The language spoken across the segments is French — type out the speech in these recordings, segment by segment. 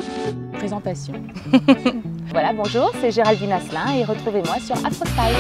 Présentation. Voilà, bonjour, c'est Géraldine Asselin et retrouvez-moi sur AfroStyle.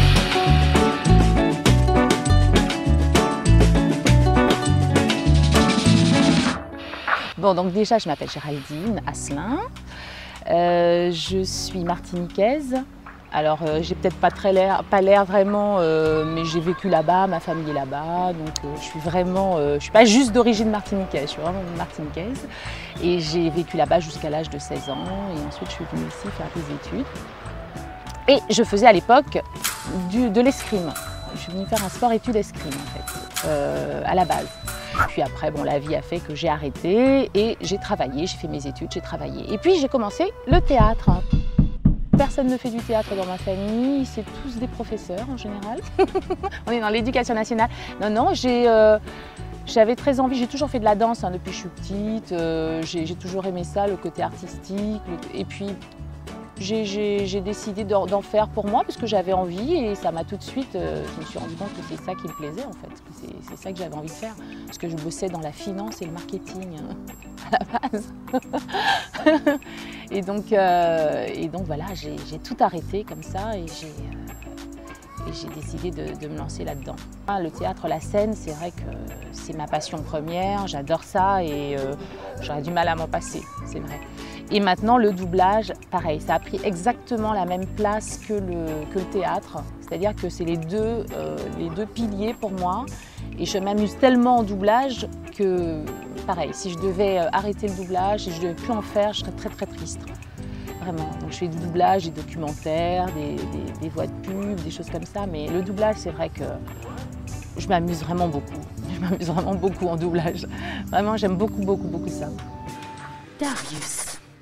Bon, donc déjà, je m'appelle Géraldine Asselin. Je suis martiniquaise. Alors, j'ai peut-être pas l'air vraiment, mais j'ai vécu là-bas, ma famille est là-bas, donc je suis pas juste d'origine martiniquaise, je suis vraiment martiniquaise. Et j'ai vécu là-bas jusqu'à l'âge de 16 ans, et ensuite je suis venue ici faire des études. Et je faisais à l'époque de l'escrime. Je suis venue faire un sport-études escrime, en fait, à la base. Puis après, bon, la vie a fait que j'ai arrêté et j'ai travaillé, j'ai fait mes études, j'ai travaillé. Et puis j'ai commencé le théâtre. Personne ne fait du théâtre dans ma famille, c'est tous des professeurs en général. On est dans l'éducation nationale. Non, j'avais très envie, j'ai toujours fait de la danse depuis que je suis petite, j'ai toujours aimé ça, le côté artistique. Et puis j'ai décidé d'en faire pour moi parce que j'avais envie et ça m'a tout de suite, je me suis rendu compte que c'est ça qui me plaisait en fait, que c'est ça que j'avais envie de faire. Parce que je bossais dans la finance et le marketing à la base. Et donc voilà, j'ai tout arrêté comme ça et j'ai décidé de me lancer là-dedans. Le théâtre, la scène, c'est vrai que c'est ma passion première, j'adore ça et j'aurais du mal à m'en passer, c'est vrai. Et maintenant, le doublage, pareil, ça a pris exactement la même place que le théâtre. C'est-à-dire que c'est les deux piliers pour moi. Et je m'amuse tellement en doublage que, pareil, si je devais arrêter le doublage et je ne devais plus en faire, je serais très très triste. Vraiment. Donc je fais du doublage, des documentaires, des voix de pub, des choses comme ça. Mais le doublage, c'est vrai que je m'amuse vraiment beaucoup. Je m'amuse vraiment beaucoup en doublage. Vraiment, j'aime beaucoup ça. Darius,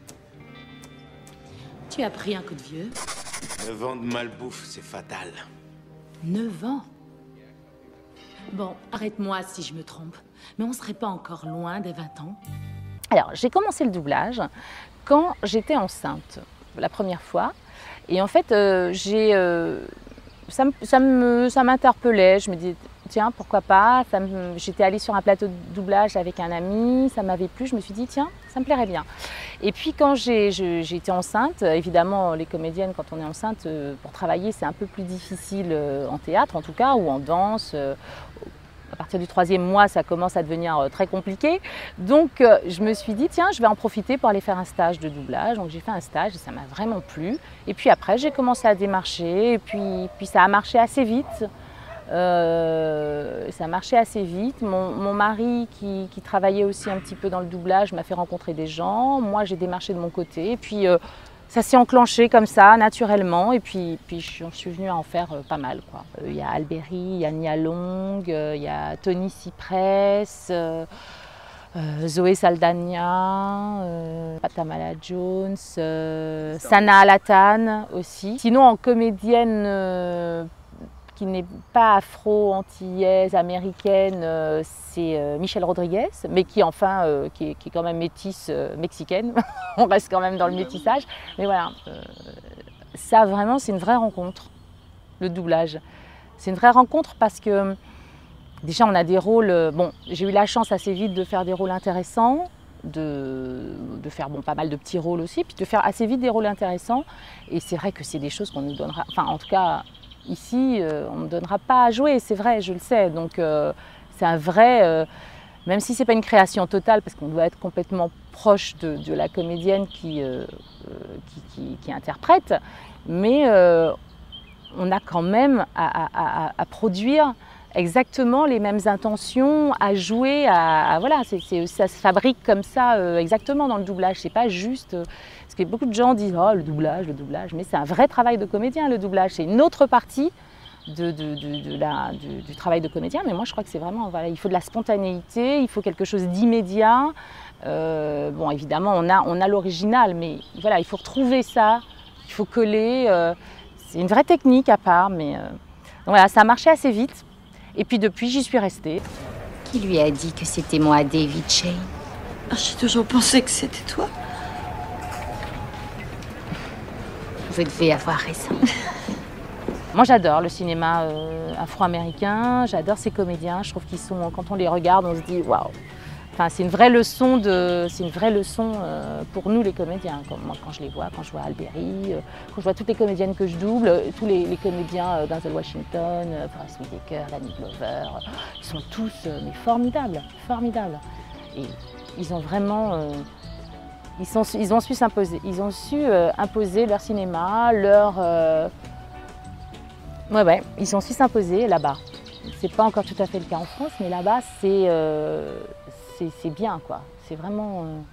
tu as pris un coup de vieux? 9 ans de malbouffe, c'est fatal. 9 ans? Bon, arrête-moi si je me trompe, mais on serait pas encore loin des 20 ans? Alors, j'ai commencé le doublage quand j'étais enceinte, la première fois. Et en fait, ça m'interpellait. Je me disais, tiens, pourquoi pas. J'étais allée sur un plateau de doublage avec un ami, ça m'avait plu. Je me suis dit, tiens, ça me plairait bien. Et puis quand j'ai été enceinte, évidemment, les comédiennes, quand on est enceinte, pour travailler, c'est un peu plus difficile en théâtre, en tout cas, ou en danse. À partir du 3e mois, ça commence à devenir très compliqué. Donc, je me suis dit, tiens, je vais en profiter pour aller faire un stage de doublage. Donc, j'ai fait un stage et ça m'a vraiment plu. Et puis après, j'ai commencé à démarcher. Et puis ça a marché assez vite. Ça marchait assez vite. Mon mari, qui travaillait aussi un petit peu dans le doublage, m'a fait rencontrer des gens. Moi, j'ai démarché de mon côté. Et puis, ça s'est enclenché comme ça, naturellement, et puis je suis venue à en faire pas mal, quoi. Il y a Alberi, il y a Nia Long, il y a Tony Cypress, Zoé Saldana, Patamala Jones, Sana Alatan aussi. Sinon, en comédienne qui n'est pas afro-antillaise, américaine, c'est Michelle Rodriguez, mais qui est quand même métisse mexicaine. On reste quand même dans le métissage. Mais voilà, ça vraiment c'est une vraie rencontre, le doublage. C'est une vraie rencontre parce que déjà on a des rôles, bon, j'ai eu la chance assez vite de faire des rôles intéressants, de faire pas mal de petits rôles aussi, puis de faire assez vite des rôles intéressants. Et c'est vrai que c'est des choses qu'on nous donnera, enfin en tout cas, ici, on ne me donnera pas à jouer, c'est vrai, je le sais. Donc c'est un vrai, même si ce n'est pas une création totale, parce qu'on doit être complètement proche de la comédienne qui interprète, mais on a quand même à produire exactement les mêmes intentions, à jouer, voilà, ça se fabrique comme ça exactement dans le doublage. C'est pas juste, parce que beaucoup de gens disent oh, le doublage, mais c'est un vrai travail de comédien, le doublage. C'est une autre partie du travail de comédien, mais moi je crois que c'est vraiment, voilà, il faut de la spontanéité, il faut quelque chose d'immédiat. Bon, évidemment, on a l'original, mais voilà, il faut retrouver ça, il faut coller. C'est une vraie technique à part, mais donc voilà, ça a marché assez vite. Et puis depuis, j'y suis restée. Qui lui a dit que c'était moi, David Shane? J'ai toujours pensé que c'était toi. Vous devez avoir raison. Moi, j'adore le cinéma afro-américain, j'adore ces comédiens. Je trouve qu'ils sont, quand on les regarde, on se dit waouh, Enfin, c'est une vraie leçon, pour nous les comédiens. Moi, quand je les vois, quand je vois Alberi, quand je vois toutes les comédiennes que je double, tous les comédiens Denzel Washington, Forest Whitaker, Danny Glover, ils sont tous mais formidables, formidables. Et ils ont vraiment, ils ont su s'imposer. Ils ont su imposer leur cinéma, ils ont su s'imposer là-bas. C'est pas encore tout à fait le cas en France, mais là-bas c'est bien quoi. C'est vraiment